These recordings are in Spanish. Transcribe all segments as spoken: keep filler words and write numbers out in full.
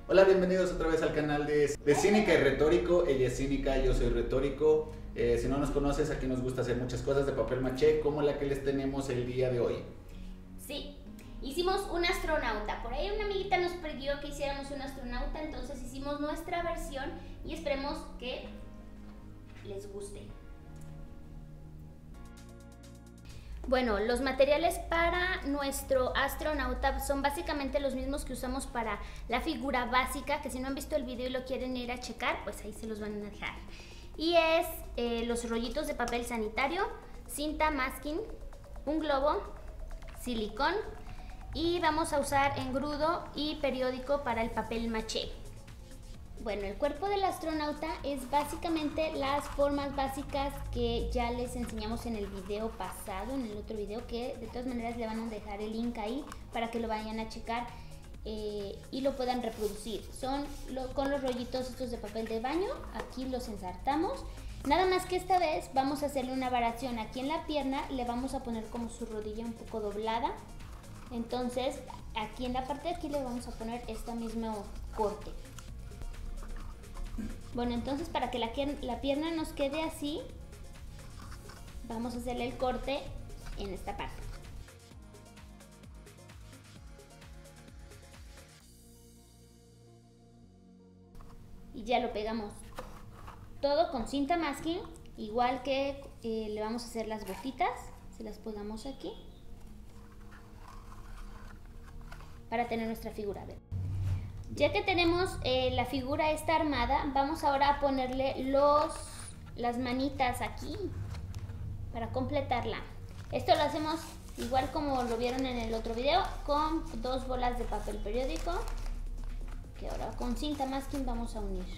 Hola, bienvenidos otra vez al canal de, de Cínica y Retórico. Ella es cínica, yo soy retórico. Eh, si no nos conoces, aquí nos gusta hacer muchas cosas de papel maché, como la que les tenemos el día de hoy. Sí, hicimos un astronauta. Por ahí una amiguita nos pidió que hiciéramos un astronauta, entonces hicimos nuestra versión y esperemos que les guste. Bueno, los materiales para nuestro astronauta son básicamente los mismos que usamos para la figura básica, que si no han visto el video y lo quieren ir a checar, pues ahí se los van a dejar. Y es eh, los rollitos de papel sanitario, cinta masking, un globo, silicón y vamos a usar engrudo y periódico para el papel maché. Bueno, el cuerpo del astronauta es básicamente las formas básicas que ya les enseñamos en el video pasado, en el otro video, que de todas maneras le van a dejar el link ahí para que lo vayan a checar eh, y lo puedan reproducir. Son lo, con los rollitos estos de papel de baño, aquí los ensartamos. Nada más que esta vez vamos a hacerle una variación. Aquí en la pierna le vamos a poner como su rodilla un poco doblada. Entonces aquí en la parte de aquí le vamos a poner este mismo corte. Bueno, entonces para que la, la pierna nos quede así, vamos a hacerle el corte en esta parte. Y ya lo pegamos todo con cinta masking, igual que eh, le vamos a hacer las botitas, se las pegamos aquí para tener nuestra figura. A ver. Ya que tenemos eh, la figura esta armada, vamos ahora a ponerle los, las manitas aquí para completarla. Esto lo hacemos igual como lo vieron en el otro video, con dos bolas de papel periódico, que ahora con cinta masking vamos a unir.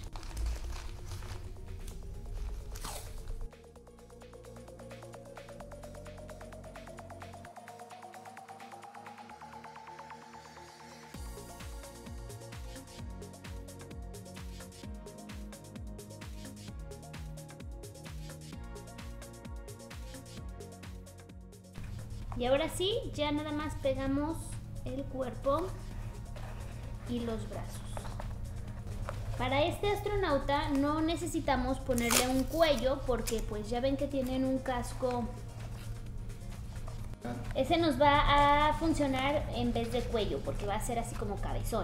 Y ahora sí, ya nada más pegamos el cuerpo y los brazos. Para este astronauta no necesitamos ponerle un cuello porque pues ya ven que tienen un casco. Ese nos va a funcionar en vez de cuello porque va a ser así como cabezón.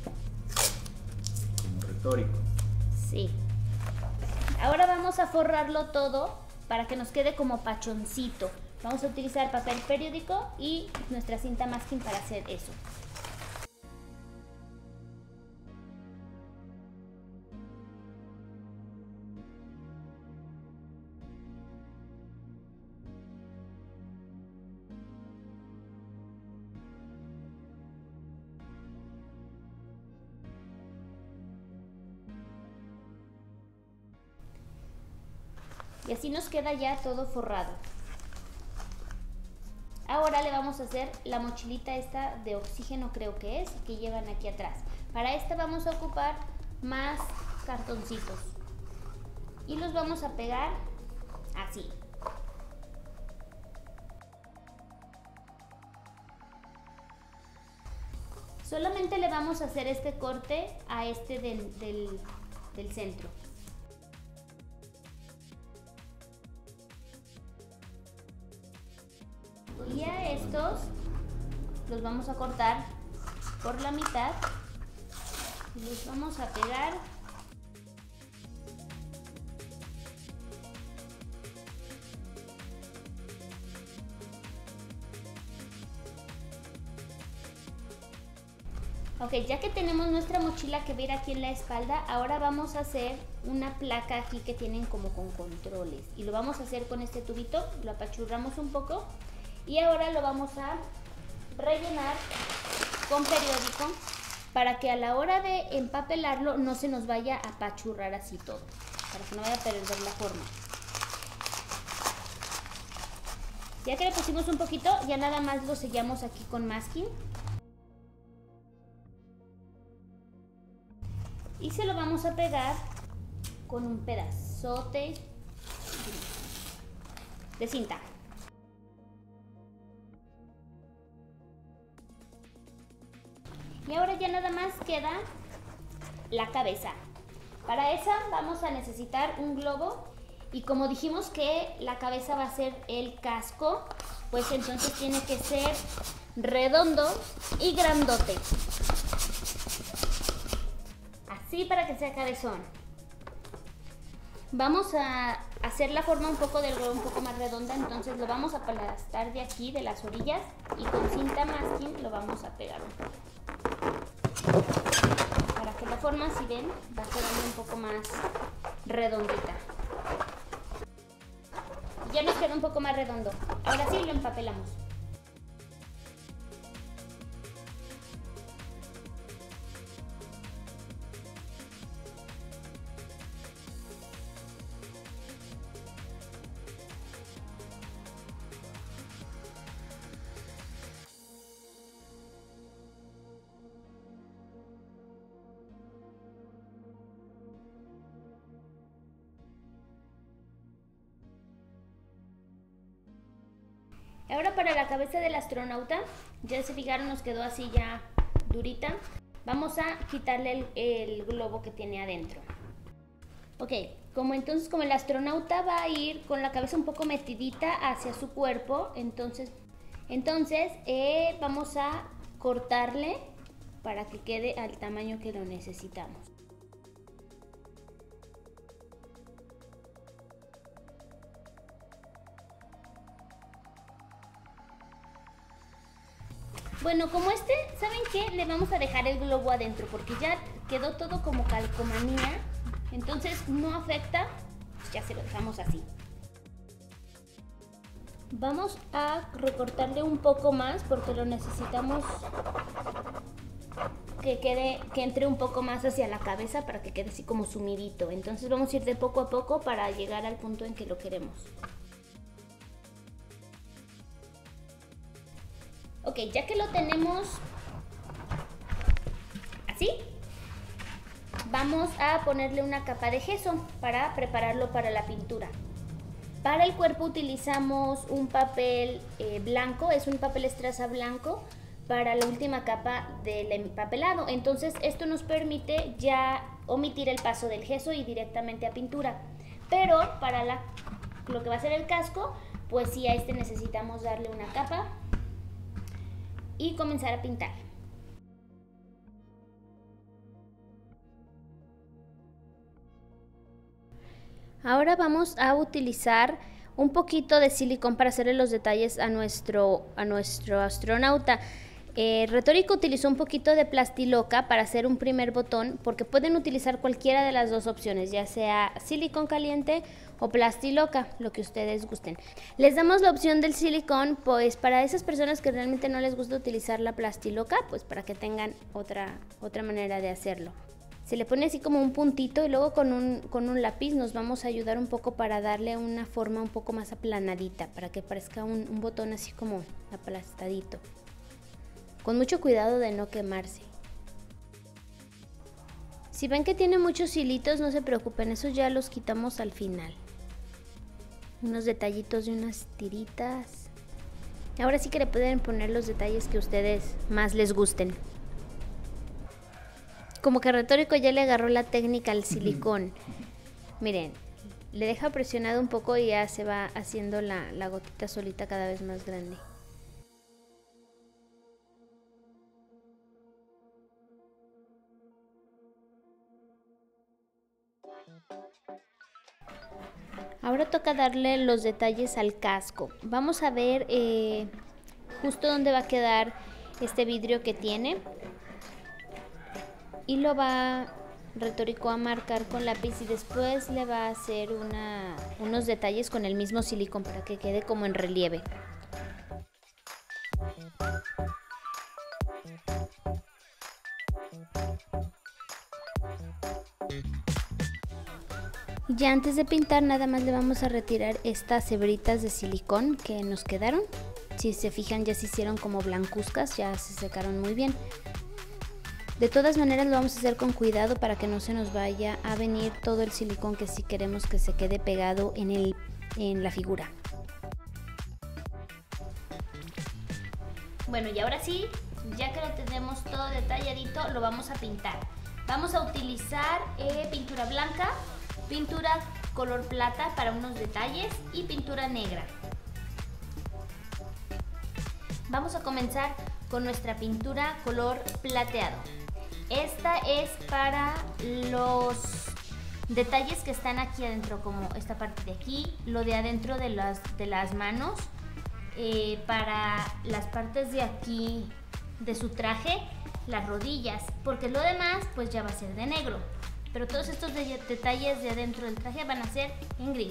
Como retórico. Sí. Ahora vamos a forrarlo todo para que nos quede como pachoncito. Vamos a utilizar papel periódico y nuestra cinta masking para hacer eso. Y así nos queda ya todo forrado. Ahora le vamos a hacer la mochilita esta de oxígeno, creo que es, que llevan aquí atrás. Para esta vamos a ocupar más cartoncitos y los vamos a pegar así. Solamente le vamos a hacer este corte a este del, del, del centro. Y a estos los vamos a cortar por la mitad y los vamos a pegar Ok, ya que tenemos nuestra mochila que viene aquí en la espalda, ahora vamos a hacer una placa aquí que tienen como con controles y lo vamos a hacer con este tubito, lo apachurramos un poco. Y ahora lo vamos a rellenar con periódico para que a la hora de empapelarlo no se nos vaya a apachurrar así todo, para que no vaya a perder la forma. Ya que le pusimos un poquito, ya nada más lo sellamos aquí con masking. Y se lo vamos a pegar con un pedazote de cinta. Y ahora ya nada más queda la cabeza. Para esa vamos a necesitar un globo y como dijimos que la cabeza va a ser el casco, pues entonces tiene que ser redondo y grandote. Así para que sea cabezón. Vamos a hacer la forma un poco del globo un poco más redonda, entonces lo vamos a aplastar de aquí, de las orillas, y con cinta masking lo vamos a pegar un poco. Para que la forma, si ven, va quedando un poco más redondita. Ya nos queda un poco más redondo. Ahora sí lo empapelamos. Ahora para la cabeza del astronauta, ya se fijaron, nos quedó así ya durita. Vamos a quitarle el, el globo que tiene adentro. Ok, como entonces como el astronauta va a ir con la cabeza un poco metidita hacia su cuerpo, entonces, entonces eh, vamos a cortarle para que quede al tamaño que lo necesitamos. Bueno, como este, ¿saben qué? Le vamos a dejar el globo adentro porque ya quedó todo como calcomanía, entonces no afecta, ya se lo dejamos así. Vamos a recortarle un poco más porque lo necesitamos que quede, que entre un poco más hacia la cabeza para que quede así como sumidito. Entonces vamos a ir de poco a poco para llegar al punto en que lo queremos. Ok, ya que lo tenemos así, vamos a ponerle una capa de gesso para prepararlo para la pintura. Para el cuerpo utilizamos un papel eh, blanco, es un papel estraza blanco para la última capa del empapelado. Entonces esto nos permite ya omitir el paso del gesso y directamente a pintura. Pero para la, lo que va a ser el casco, pues sí, a este necesitamos darle una capa y comenzar a pintar. Ahora vamos a utilizar un poquito de silicón para hacerle los detalles a nuestro, a nuestro astronauta. Eh, Retórico utilizó un poquito de plastiloca para hacer un primer botón, porque pueden utilizar cualquiera de las dos opciones, ya sea silicón caliente o plastiloca, lo que ustedes gusten. Les damos la opción del silicón, pues para esas personas que realmente no les gusta utilizar la plastiloca, pues para que tengan otra, otra manera de hacerlo. Se le pone así como un puntito y luego con un, con un lápiz nos vamos a ayudar un poco para darle una forma un poco más aplanadita, para que parezca un, un botón así como aplastadito. Con mucho cuidado de no quemarse. Si ven que tiene muchos hilitos, no se preocupen, esos ya los quitamos al final. Unos detallitos de unas tiritas. Ahora sí que le pueden poner los detalles que a ustedes más les gusten. Como que Retórico ya le agarró la técnica al silicón. Miren, le deja presionado un poco y ya se va haciendo la, la gotita solita cada vez más grande. Ahora toca darle los detalles al casco. Vamos a ver eh, justo dónde va a quedar este vidrio que tiene. Y lo va Retórico a marcar con lápiz y después le va a hacer una, unos detalles con el mismo silicón para que quede como en relieve. Ya antes de pintar nada más le vamos a retirar estas hebritas de silicón que nos quedaron. Si se fijan ya se hicieron como blancuzcas, ya se secaron muy bien. De todas maneras lo vamos a hacer con cuidado para que no se nos vaya a venir todo el silicón que sí queremos que se quede pegado en, el, en la figura. Bueno, y ahora sí, ya que lo tenemos todo detalladito, lo vamos a pintar. Vamos a utilizar eh, pintura blanca, pintura color plata para unos detalles y pintura negra. Vamos a comenzar con nuestra pintura color plateado. Esta es para los detalles que están aquí adentro, como esta parte de aquí, lo de adentro de las, de las manos, eh, para las partes de aquí de su traje, las rodillas, porque lo demás pues ya va a ser de negro, pero todos estos de detalles de adentro del traje van a ser en gris.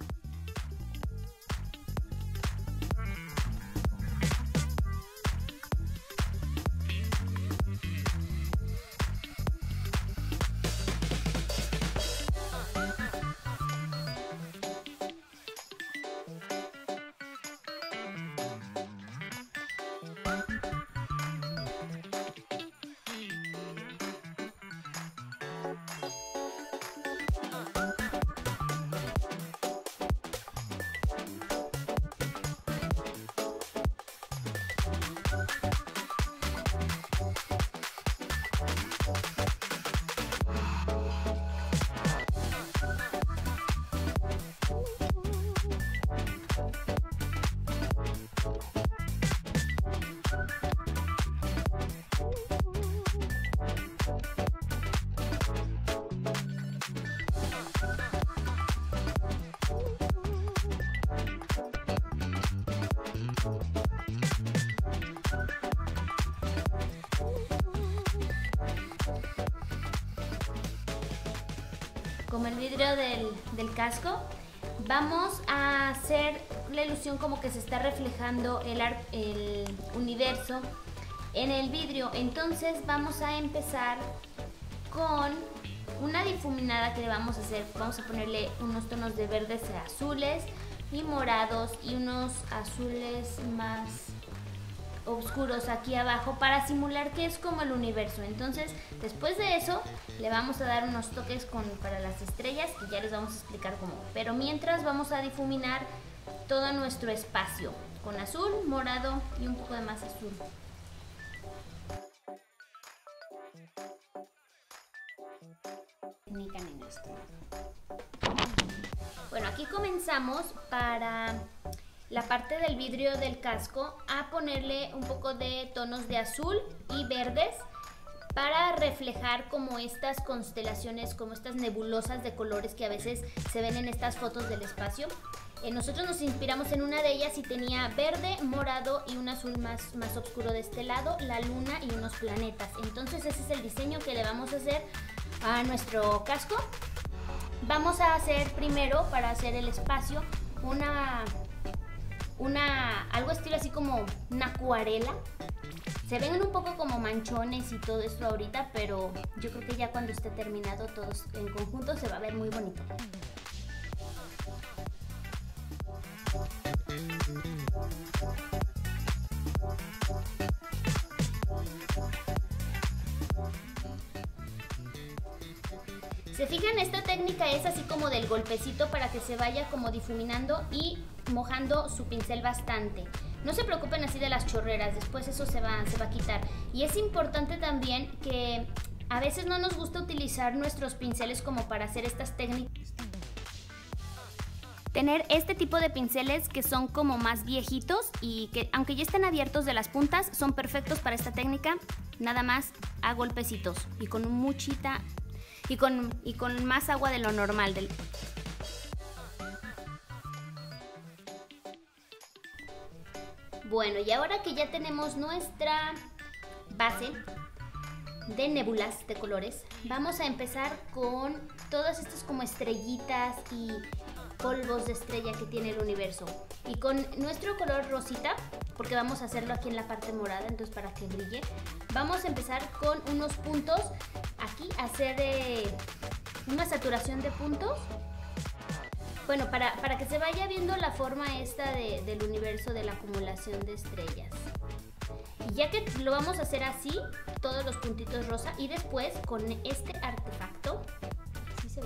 Como el vidrio del, del casco, vamos a hacer la ilusión como que se está reflejando el, el universo en el vidrio. Entonces vamos a empezar con una difuminada que le vamos a hacer. Vamos a ponerle unos tonos de verdes a azules y morados y unos azules más oscuros aquí abajo para simular que es como el universo. Entonces después de eso le vamos a dar unos toques con, para las estrellas y ya les vamos a explicar cómo. Pero mientras vamos a difuminar todo nuestro espacio con azul, morado y un poco de más azul. Bueno, aquí comenzamos para la parte del vidrio del casco a ponerle un poco de tonos de azul y verdes para reflejar como estas constelaciones, como estas nebulosas de colores que a veces se ven en estas fotos del espacio. Eh, nosotros nos inspiramos en una de ellas y tenía verde, morado y un azul más, más oscuro de este lado, la luna y unos planetas. Entonces ese es el diseño que le vamos a hacer a nuestro casco. Vamos a hacer primero, para hacer el espacio, una... Una, algo estilo así como una acuarela. Se ven un poco como manchones y todo esto ahorita, pero yo creo que ya cuando esté terminado todos en conjunto se va a ver muy bonito. Se fijan, esta técnica es así como del golpecito para que se vaya como difuminando y mojando su pincel bastante. No se preocupen así de las chorreras, después eso se va, se va a quitar. Y es importante también que a veces no nos gusta utilizar nuestros pinceles como para hacer estas técnicas. Tener este tipo de pinceles que son como más viejitos y que aunque ya estén abiertos de las puntas, son perfectos para esta técnica, nada más a golpecitos y con muchita y con, y con más agua de lo normal. Del... Bueno, y ahora que ya tenemos nuestra base de nébulas de colores, vamos a empezar con todas estas como estrellitas y polvos de estrella que tiene el universo. Y con nuestro color rosita, porque vamos a hacerlo aquí en la parte morada, entonces para que brille, vamos a empezar con unos puntos, aquí hacer eh, una saturación de puntos. Bueno, para, para que se vaya viendo la forma esta de, del universo de la acumulación de estrellas. Y ya que lo vamos a hacer así, todos los puntitos rosa, y después con este artefacto, ¿sí se ve?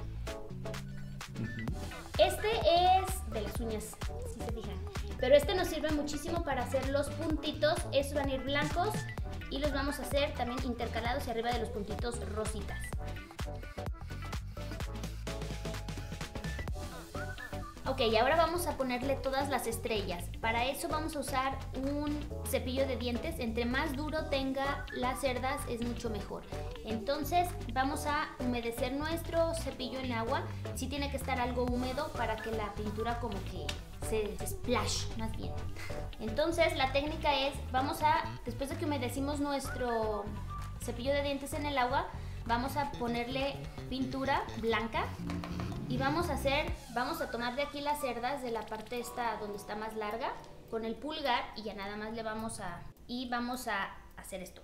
Este es de las uñas, si se fijan, pero este nos sirve muchísimo para hacer los puntitos. Estos van a ir blancos y los vamos a hacer también intercalados y arriba de los puntitos rositas. Ok, ahora vamos a ponerle todas las estrellas. Para eso vamos a usar un cepillo de dientes. Entre más duro tenga las cerdas es mucho mejor. Entonces vamos a humedecer nuestro cepillo en agua. Sí tiene que estar algo húmedo para que la pintura como que se splash más bien. Entonces la técnica es, vamos a, después de que humedecimos nuestro cepillo de dientes en el agua, vamos a ponerle pintura blanca. Y vamos a hacer, vamos a tomar de aquí las cerdas de la parte esta donde está más larga con el pulgar y ya nada más le vamos a, y vamos a hacer esto.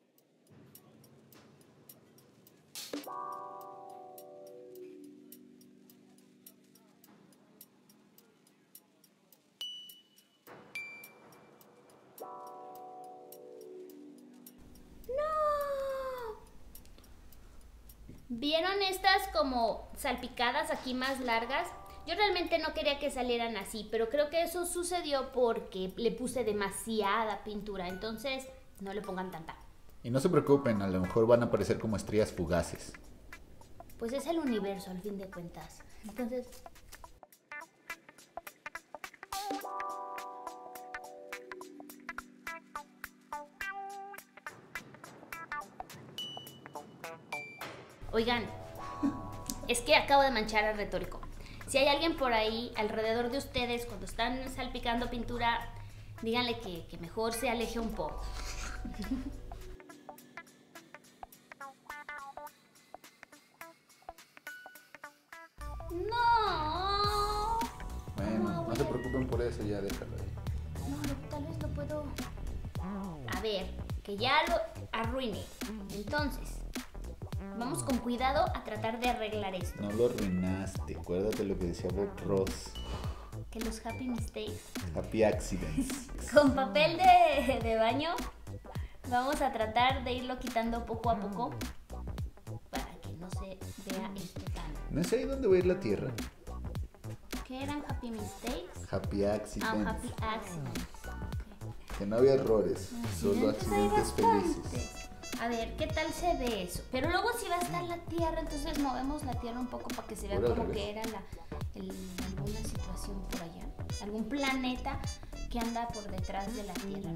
¿Vieron estas como salpicadas aquí más largas? Yo realmente no quería que salieran así, pero creo que eso sucedió porque le puse demasiada pintura, entonces no le pongan tanta. Y no se preocupen, a lo mejor van a aparecer como estrellas fugaces. Pues es el universo al fin de cuentas, entonces... Oigan, es que acabo de manchar al retórico. Si hay alguien por ahí alrededor de ustedes cuando están salpicando pintura, díganle que, que mejor se aleje un poco. No. Bueno, no se preocupen por eso, ya déjalo ahí. No, tal vez lo puedo... A ver, que ya lo arruiné. Entonces... vamos con cuidado a tratar de arreglar esto. No lo arruinaste. Acuérdate lo que decía Bob Ross. Que los happy mistakes. Happy accidents. Con papel de, de baño vamos a tratar de irlo quitando poco a poco para que no se vea esto tan... ¿No es ahí donde va a ir la tierra? ¿Qué eran happy mistakes? Happy accidents. Ah, happy accidents. Okay. Que no había errores, solo accidentes bastantes. felices. A ver, ¿qué tal se ve eso? Pero luego si va a estar la tierra, entonces movemos la tierra un poco para que se vea Por al como revés. que era la, el, alguna situación por allá. Algún planeta que anda por detrás de la tierra.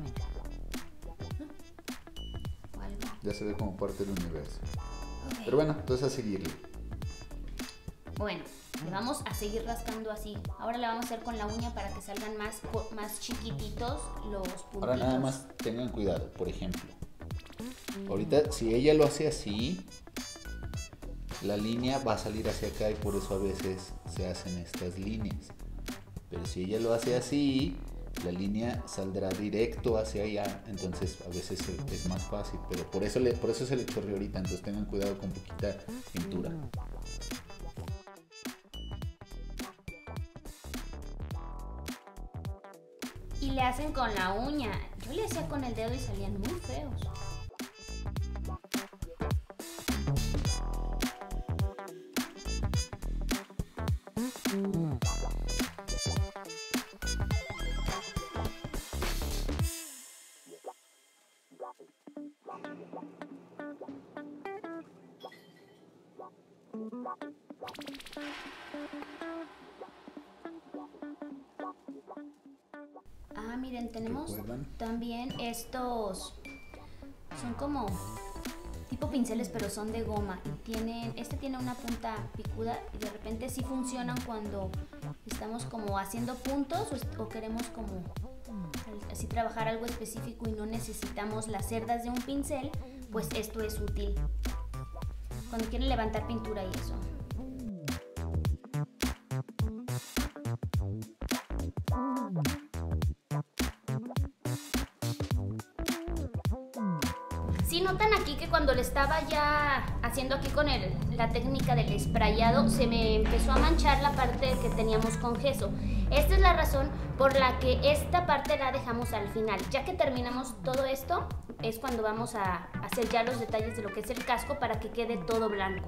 O algo. Ya se ve como parte del universo. Okay. Pero bueno, entonces a seguirle. Bueno, le vamos a seguir rascando así. Ahora le vamos a hacer con la uña para que salgan más, más chiquititos los puntitos. Ahora nada más tengan cuidado, por ejemplo. Ahorita, si ella lo hace así, la línea va a salir hacia acá y por eso a veces se hacen estas líneas. Pero si ella lo hace así, la línea saldrá directo hacia allá, entonces a veces es más fácil. Pero por eso, le, por eso se le chorreó ahorita, entonces tengan cuidado con poquita pintura. Y le hacen con la uña. Yo le hacía con el dedo y salían muy feos. Ah, miren, tenemos ¿Recuerdan? también estos, son como tipo pinceles pero son de goma y tienen, este tiene una punta picuda y de repente sí funcionan cuando estamos como haciendo puntos o, o queremos como así trabajar algo específico y no necesitamos las cerdas de un pincel, pues esto es útil cuando quieren levantar pintura y eso. Sí, notan aquí que cuando le estaba ya haciendo aquí con el, la técnica del sprayado, se me empezó a manchar la parte que teníamos con gesso. Esta es la razón por la que esta parte la dejamos al final. Ya que terminamos todo esto, es cuando vamos a hacer ya los detalles de lo que es el casco para que quede todo blanco.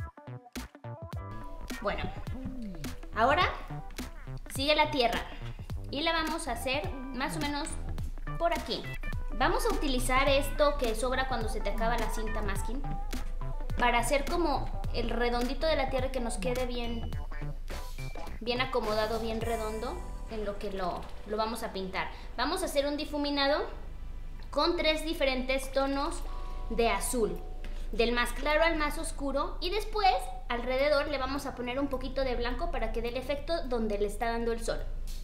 Bueno, ahora sigue la tierra. y la vamos a hacer más o menos por aquí. Vamos a utilizar esto que sobra cuando se te acaba la cinta masking para hacer como el redondito de la tierra, que nos quede bien, bien acomodado, bien redondo en lo que lo, lo vamos a pintar. Vamos a hacer un difuminado con tres diferentes tonos de azul, del más claro al más oscuro, y después alrededor le vamos a poner un poquito de blanco para que dé el efecto donde le está dando el sol.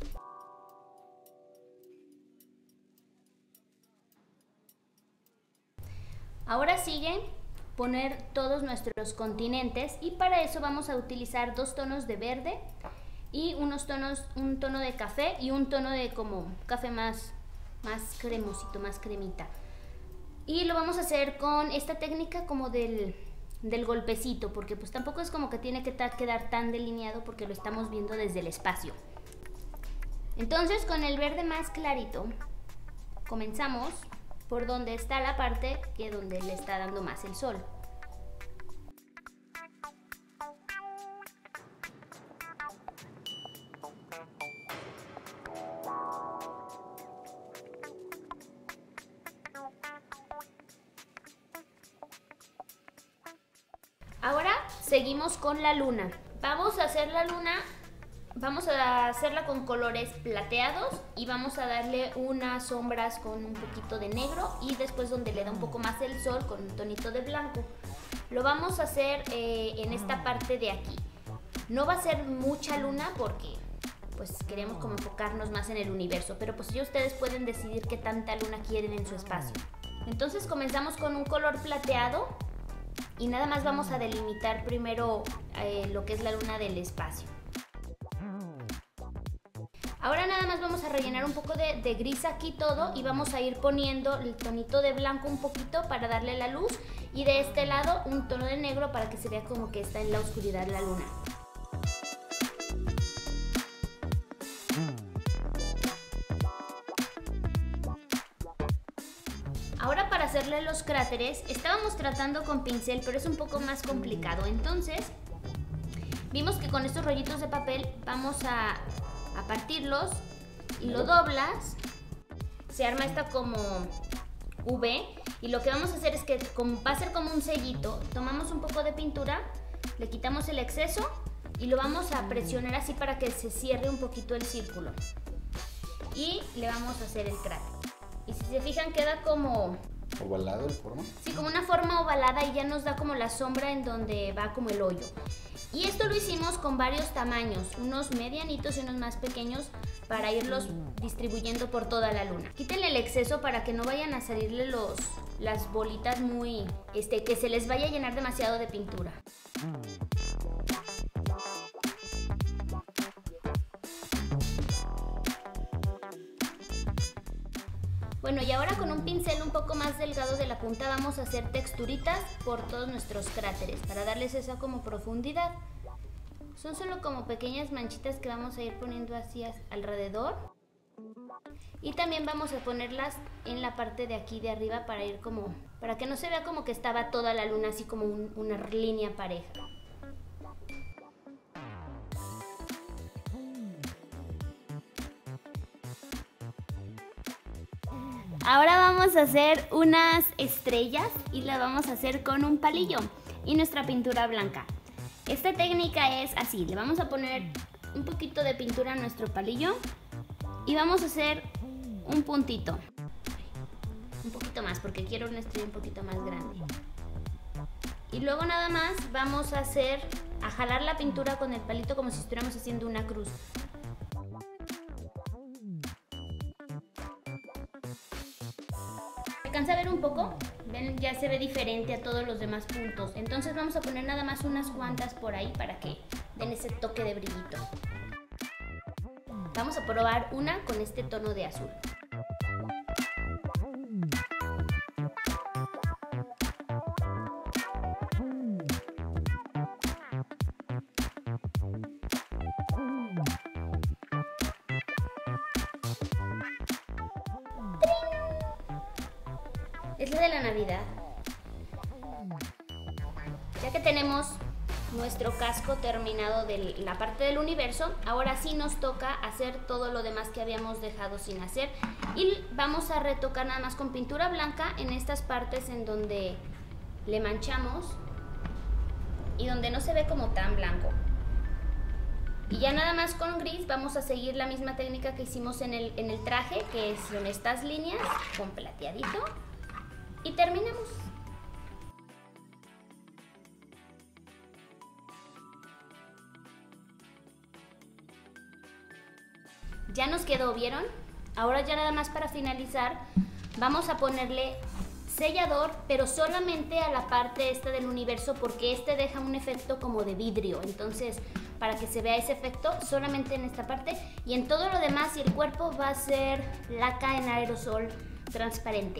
Ahora sigue poner todos nuestros continentes, y para eso vamos a utilizar dos tonos de verde y unos tonos, un tono de café y un tono de como café más, más cremosito, más cremita. Y lo vamos a hacer con esta técnica como del, del golpecito, porque pues tampoco es como que tiene que quedar tan delineado porque lo estamos viendo desde el espacio. Entonces con el verde más clarito comenzamos por donde está la parte que donde le está dando más el sol. Ahora seguimos con la luna. Vamos a hacer la luna, vamos a hacerla con colores plateados y vamos a darle unas sombras con un poquito de negro, y después donde le da un poco más el sol con un tonito de blanco. Lo vamos a hacer eh, en esta parte de aquí. No va a ser mucha luna porque pues queremos como enfocarnos más en el universo, pero pues ya ustedes pueden decidir qué tanta luna quieren en su espacio. Entonces comenzamos con un color plateado y nada más vamos a delimitar primero eh, lo que es la luna del espacio. Ahora nada más vamos a rellenar un poco de, de gris aquí todo, y vamos a ir poniendo el tonito de blanco un poquito para darle la luz, y de este lado un tono de negro para que se vea como que está en la oscuridad la luna. Ahora para hacerle los cráteres, estábamos tratando con pincel, pero es un poco más complicado. Entonces vimos que con estos rollitos de papel vamos a, a partirlos y lo doblas. Se arma esta como V, y lo que vamos a hacer es que como va a ser como un sellito, tomamos un poco de pintura, le quitamos el exceso y lo vamos a presionar así para que se cierre un poquito el círculo. Y le vamos a hacer el cráter. Y si se fijan queda como... ¿Ovalado en forma? Sí, como una forma ovalada, y ya nos da como la sombra en donde va como el hoyo. Y esto lo hicimos con varios tamaños, unos medianitos y unos más pequeños, para irlos distribuyendo por toda la luna. Quítenle el exceso para que no vayan a salirle los, las bolitas muy... Este, que se les vaya a llenar demasiado de pintura. Bueno, y ahora con un pincel un poco más delgado de la punta vamos a hacer texturitas por todos nuestros cráteres para darles esa como profundidad. Son solo como pequeñas manchitas que vamos a ir poniendo así alrededor. Y también vamos a ponerlas en la parte de aquí de arriba para ir como, para que no se vea como que estaba toda la luna así como un, una línea pareja. Ahora vamos a hacer unas estrellas y las vamos a hacer con un palillo y nuestra pintura blanca. Esta técnica es así, le vamos a poner un poquito de pintura a nuestro palillo y vamos a hacer un puntito. Un poquito más porque quiero una estrella un poquito más grande. Y luego nada más vamos a hacer, a jalar la pintura con el palito como si estuviéramos haciendo una cruz. ¿Alcanza a ver un poco? Ven, ya se ve diferente a todos los demás puntos. Entonces vamos a poner nada más unas cuantas por ahí para que den ese toque de brillito. Vamos a probar una con este tono de azul. Es la de la Navidad. Ya que tenemos nuestro casco terminado de la parte del universo. Ahora sí nos toca hacer todo lo demás que habíamos dejado sin hacer y vamos a retocar nada más con pintura blanca en estas partes en donde le manchamos y donde no se ve como tan blanco. Y ya nada más con gris vamos a seguir la misma técnica que hicimos en el, en el traje, que son estas líneas con plateadito, y terminamos. Ya nos quedó, ¿vieron? Ahora ya nada más para finalizar vamos a ponerle sellador, pero solamente a la parte esta del universo, porque este deja un efecto como de vidrio. Entonces, para que se vea ese efecto, solamente en esta parte, y en todo lo demás y el cuerpo va a ser laca en aerosol transparente.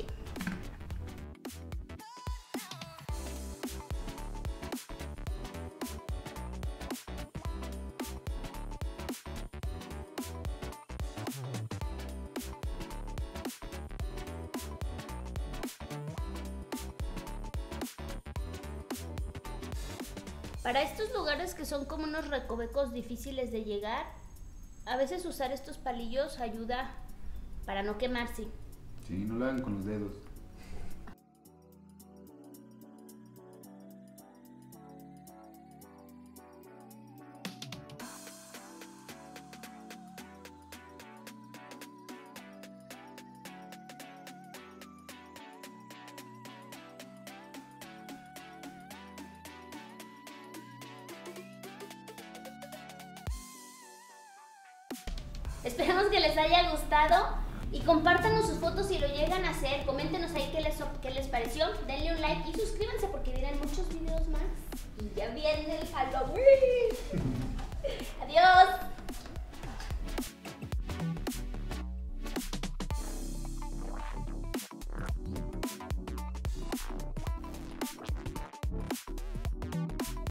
Para estos lugares que son como unos recovecos difíciles de llegar, a veces usar estos palillos ayuda para no quemarse. Sí, no lo hagan con los dedos. Esperemos que les haya gustado y compártanos sus fotos si lo llegan a hacer. Coméntenos ahí qué les, qué les pareció. Denle un like y suscríbanse porque vienen muchos videos más. Y ya viene el Halloween. Adiós.